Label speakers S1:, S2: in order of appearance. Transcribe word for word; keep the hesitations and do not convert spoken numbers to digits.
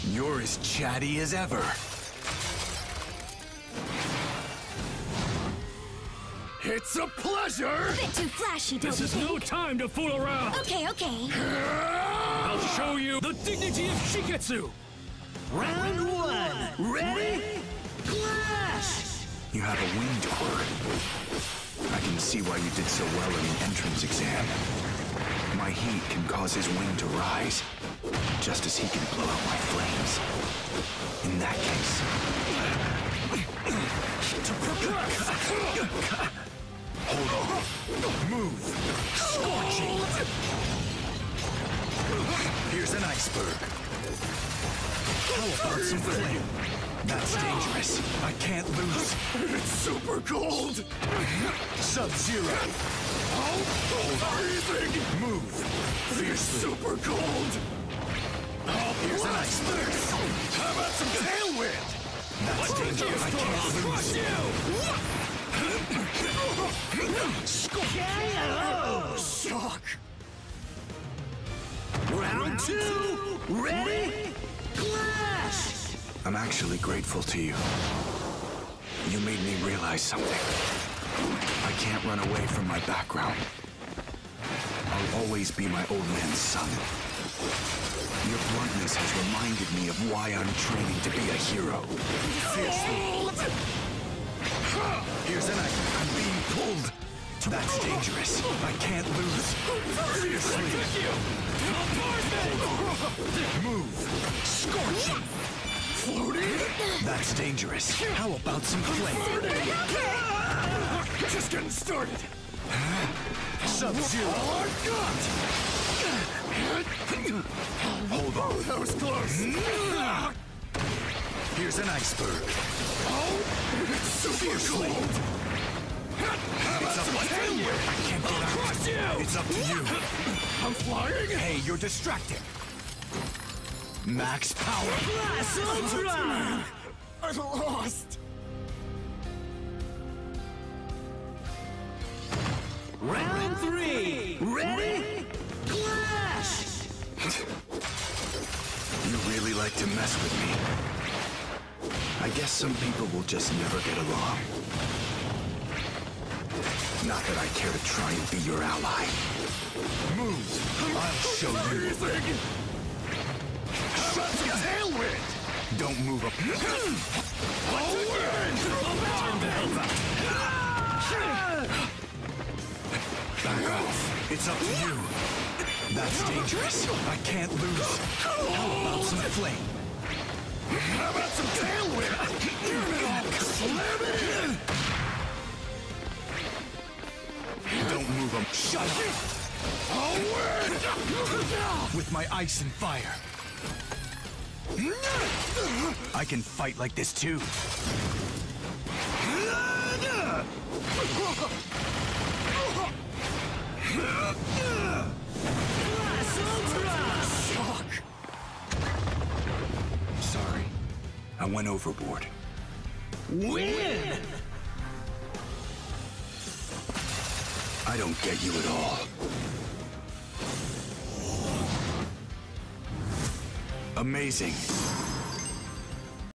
S1: You're as chatty as ever. It's a pleasure!
S2: Bit too flashy, don't
S3: This
S2: you
S3: is
S2: think?
S3: no time to fool around!
S2: Okay, okay.
S3: I'll show you the dignity of Shiketsu!
S4: Round one! Ready? Clash!
S1: You have a wing to work. I can see why you did so well in the entrance exam. My heat can cause his wing to rise, just as he can blow out my flames. In that case... Hold on. Move. Scorching. Here's an iceberg. How about some flame? That's dangerous. I can't lose. It's super cold. Sub-Zero. Freezing. Move. Fierce super cold. Here's an iceberg. How about some tailwind? That's dangerous. I can't lose.
S4: K O!
S1: Shock.
S4: Round two! Ready? Clash!
S1: I'm actually grateful to you. You made me realize something. I can't run away from my background. I'll always be my old man's son. Your bluntness has reminded me of why I'm training to be a hero. Fiercely. Here's an item. I'm being pulled. That's dangerous. I can't lose. Fiercely. Move. Scorching. Floating. That's dangerous. How about some flame? Just getting started. Sub-Zero. Hold on. That was close. Here's an iceberg. Oh, it's super cold. It's up to you. I can't get out. It's up to you. I'm flying. Hey, you're distracting. Max power.
S4: Blast Ultra!
S1: I'm lost.
S4: Round three! Ready? Clash!
S1: You really like to mess with me. I guess some people will just never get along. Not that I care to try and be your ally. Move! I'll show you. How about some tailwind? Don't move up. Back off. It's up to you. That's dangerous. I can't lose. How about some flame? How about some tailwind? Slam it! Don't move him. Shut up. Forward! With my ice and fire. I can fight like this too. Shock. Sorry. I went overboard.
S4: Win!
S1: I don't get you at all. Amazing.